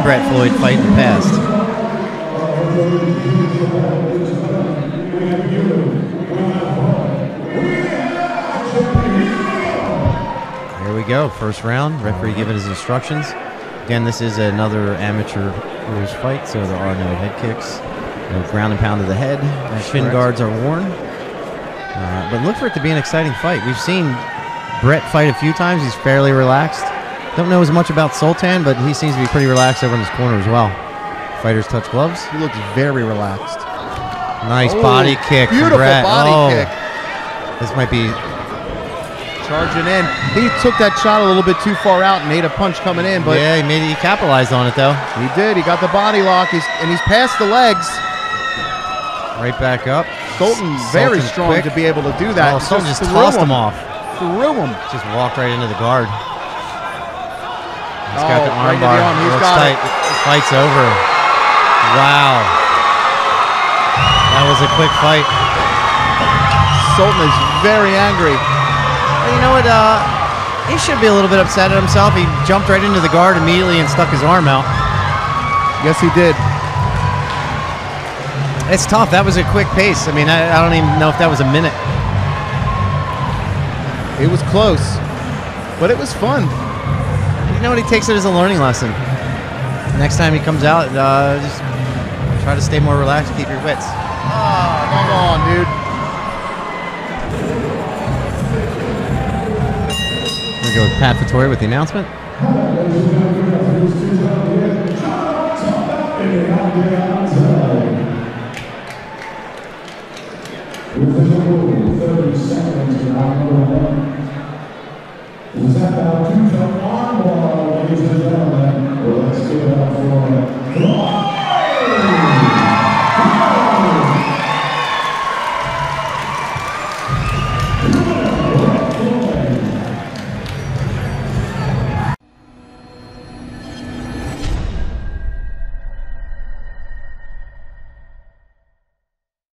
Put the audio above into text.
seen Brett Floyd fight in the past. Here we go, first round. Referee giving his instructions. Again, this is another amateur rules fight, so there are no head kicks, no ground and pound to the head. Shin guards are worn. But look for it to be an exciting fight. We've seen Brett fight a few times. He's fairly relaxed. Don't know as much about Sultan, but he seems to be pretty relaxed over in his corner as well. Fighters touch gloves. He looks very relaxed. Nice body kick from Beautiful Brett. body kick. This might be... Charging in. He took that shot a little bit too far out and made a punch coming in, but yeah, he capitalized on it though. He did. He got the body lock. He's past the legs. Right back up. Sultan very strong quick to be able to do that. Oh, Sultan just tossed him off. Threw him. Just walked right into the guard. He's got the arm bar. He's looks got tight. The fight's over. Wow. That was a quick fight. Sultan is very angry. You know what? He should be a little bit upset at himself. He jumped right into the guard immediately and stuck his arm out. Yes, he did. It's tough. That was a quick pace. I mean, I don't even know if that was a minute. It was close, but it was fun. You know what? He takes it as a learning lesson. Next time he comes out, just try to stay more relaxed, keep your wits. Oh, come on, dude. We're going to go with Pat Vittori with the announcement. With 30 seconds in round number 1. Was that about 2 jump arm bar, ladies and gentlemen? Well, let's give it up for